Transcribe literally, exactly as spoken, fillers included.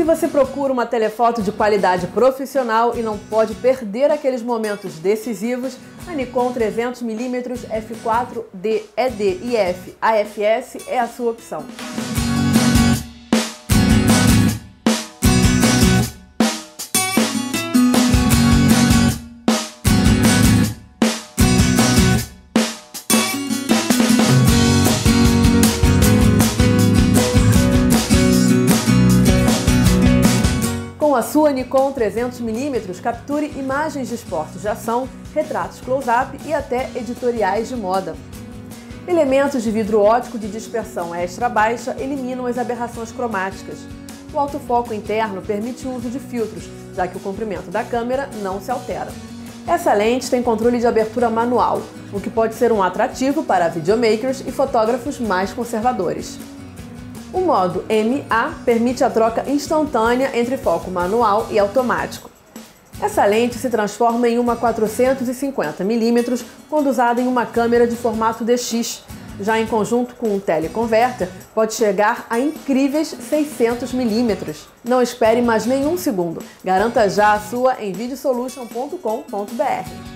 Se você procura uma telefoto de qualidade profissional e não pode perder aqueles momentos decisivos, a Nikon trezentos milímetros F quatro D E D I F A F S é a sua opção. Com a sua Nikon trezentos milímetros, capture imagens de esportes de ação, retratos close-up e até editoriais de moda. Elementos de vidro óptico de dispersão extra baixa eliminam as aberrações cromáticas. O autofoco interno permite o uso de filtros, já que o comprimento da câmera não se altera. Essa lente tem controle de abertura manual, o que pode ser um atrativo para videomakers e fotógrafos mais conservadores. O modo M A permite a troca instantânea entre foco manual e automático. Essa lente se transforma em uma quatrocentos e cinquenta milímetros quando usada em uma câmera de formato D X. Já em conjunto com um teleconverter, pode chegar a incríveis seiscentos milímetros. Não espere mais nenhum segundo. Garanta já a sua em videosolution ponto com ponto br.